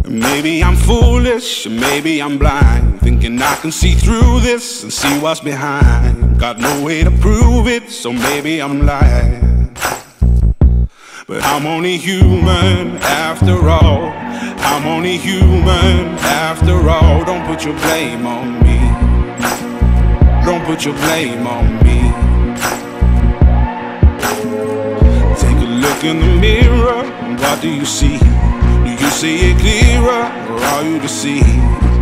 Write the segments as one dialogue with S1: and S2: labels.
S1: Maybe I'm foolish, or maybe I'm blind, thinking I can see through this and see what's behind. Got no way to prove it, so maybe I'm lying. But I'm only human after all. I'm only human after all. Don't put your blame on me. Don't put your blame on me. Take a look in the mirror, and what do you see? Do you see it clearer, or are you deceived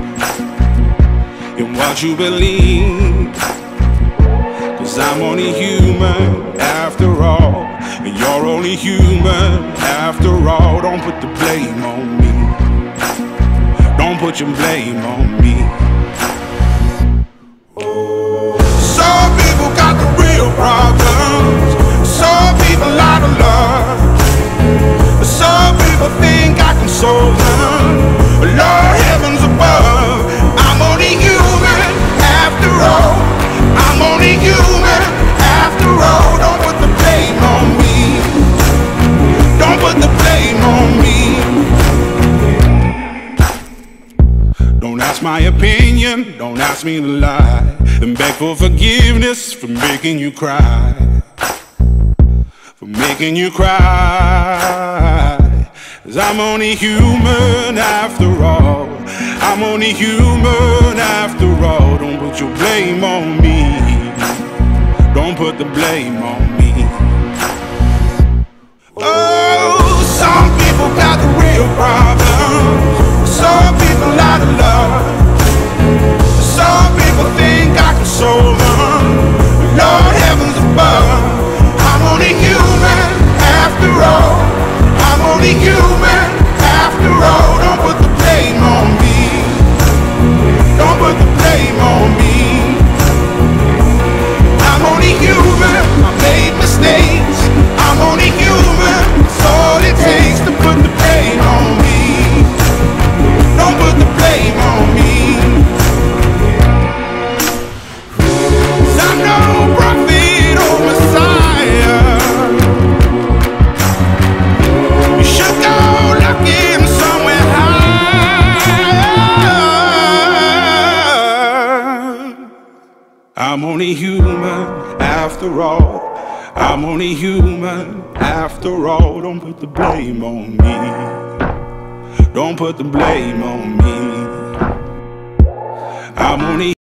S1: in what you believe? 'Cause I'm only human after all, and you're only human after all. Don't put the blame on me. Don't put your blame on me. Some people got the real problems. Some people out of love. Some people think I can solve them. Lord, heavens above, I'm only human after all. I'm only human after all. Don't put the blame on me. Don't put the blame on me. Don't ask my opinion, don't ask me to lie, and beg for forgiveness for making you cry. For making you cry. 'Cause I'm only human after all. I'm only human after all. Don't put your blame on me. Don't put the blame on me. Oh, some people got the real problems. Some people out of love. Some people think I can solve them. Lord, heavens above, I'm only human after all. I'm only human after all. Don't put the blame on me. Don't put the blame on me. I'm only human, I made mistakes. I'm only human, it's all it takes to put the blame on me. Don't put the blame on me. 'Cause I'm no prophet or Messiah. You should go looking somewhere higher. I'm only human after all. I'm only human after all. Don't put the blame on me. Don't put the blame on me. I'm only